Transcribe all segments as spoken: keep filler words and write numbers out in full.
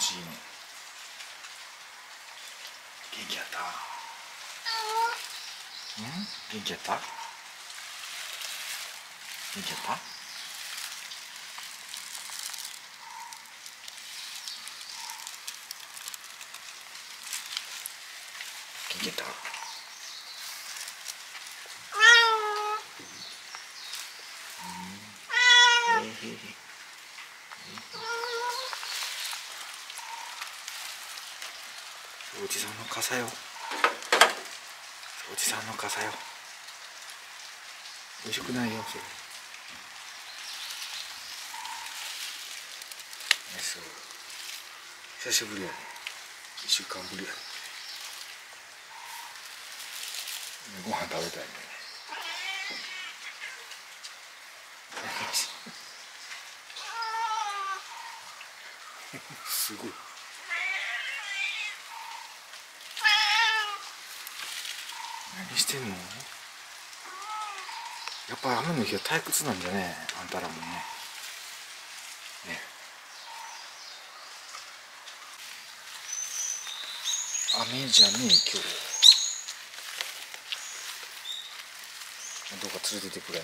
しいね。元気やった？うん？元気やった？元気やった？元気やった？うん。へへへ。おじさんの傘よ。おじさんの傘よ。美味しくないよそれ。そう。久しぶりやね。一週間ぶりやね。ご飯食べたいね。すごい。何してんの？やっぱ雨の日は退屈なんじゃね、あんたらもね。ね。雨じゃねえ今日。どうか連れてってくれな。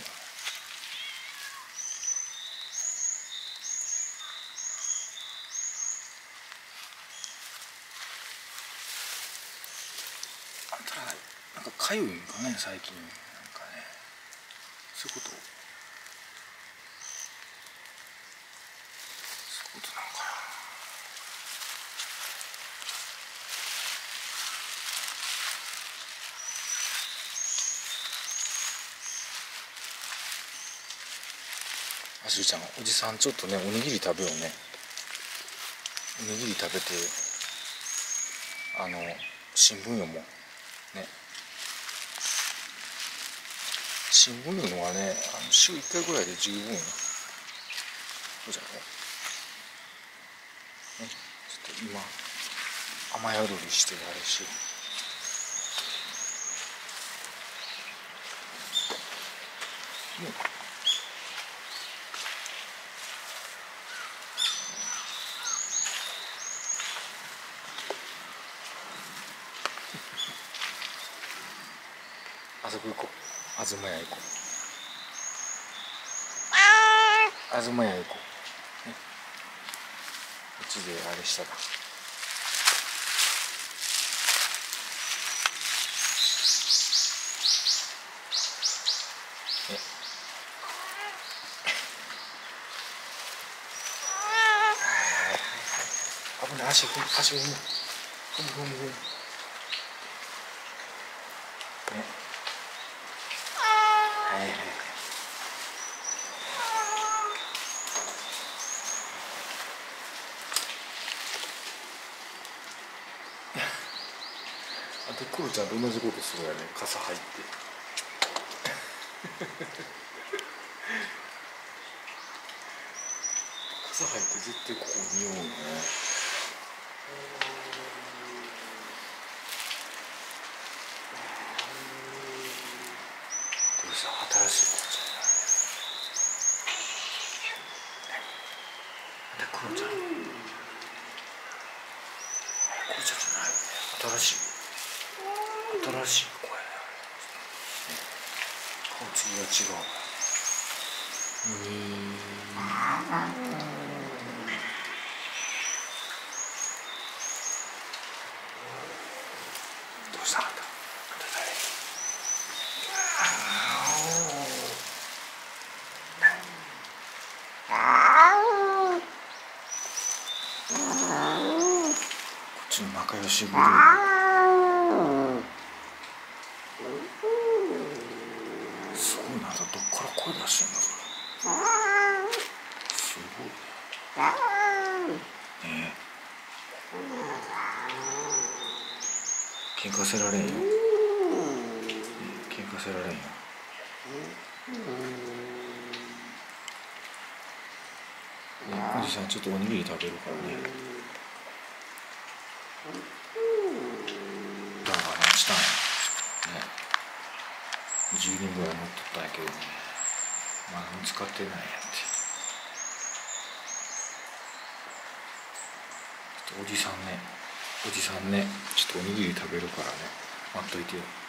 あんたらなんかかゆいんかね最近。なんかね、そういうこと。そういうことなんかな。あしゅうちゃん、おじさんちょっとねおにぎり食べようね。おにぎり食べてあの新聞読もうね。新聞読むのはね、あの週いっかいぐらいで十分よ。そうじゃないね。ちょっと今雨宿りしてあれしようね。あそこ行こう。東屋行こう。東屋行こう、ね、こっちであれしたら。ね。危ない、足踏む、足踏む、踏む踏む踏む。ね。はいはい。あとクロちゃんと同じことするやね、傘入って傘入って絶対ここにおうよね。どうした？新しい子ちゃん。あれクロちゃん、クロちゃんじゃないよね。新しい新しい子やね。顔つきが違う。にどうしたんだ？あんた誰？こっちの仲良しグループ。すごいな、どっから声出してんのそれ。すごいね。喧嘩せられんよ。喧嘩せられんよ。おじさんちょっとおにぎり食べるからね。だから何したんやね。じゅうにんぐらい持っとったんやけどね、まだ見つかってないんやって。ちょっとおじさんねおじさんねちょっとおにぎり食べるからね待っといてよ。